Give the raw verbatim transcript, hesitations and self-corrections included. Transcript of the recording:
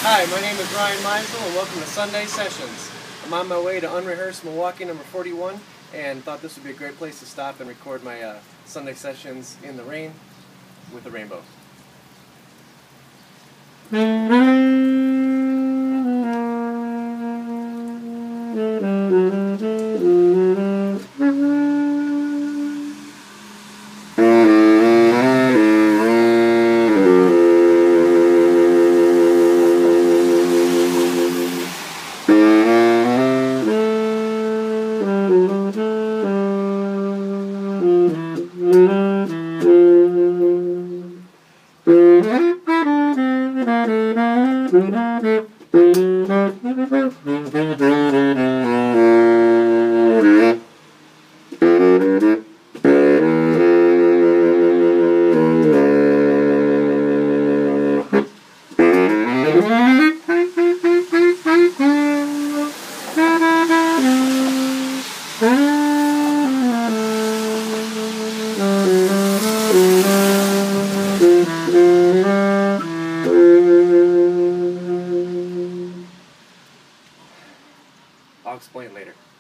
Hi, my name is Ryan Meisel and welcome to Sunday Sessions. I'm on my way to unrehearsed Milwaukee number forty-one and thought this would be a great place to stop and record my uh, Sunday Sessions in the rain with a rainbow. I'll explain later.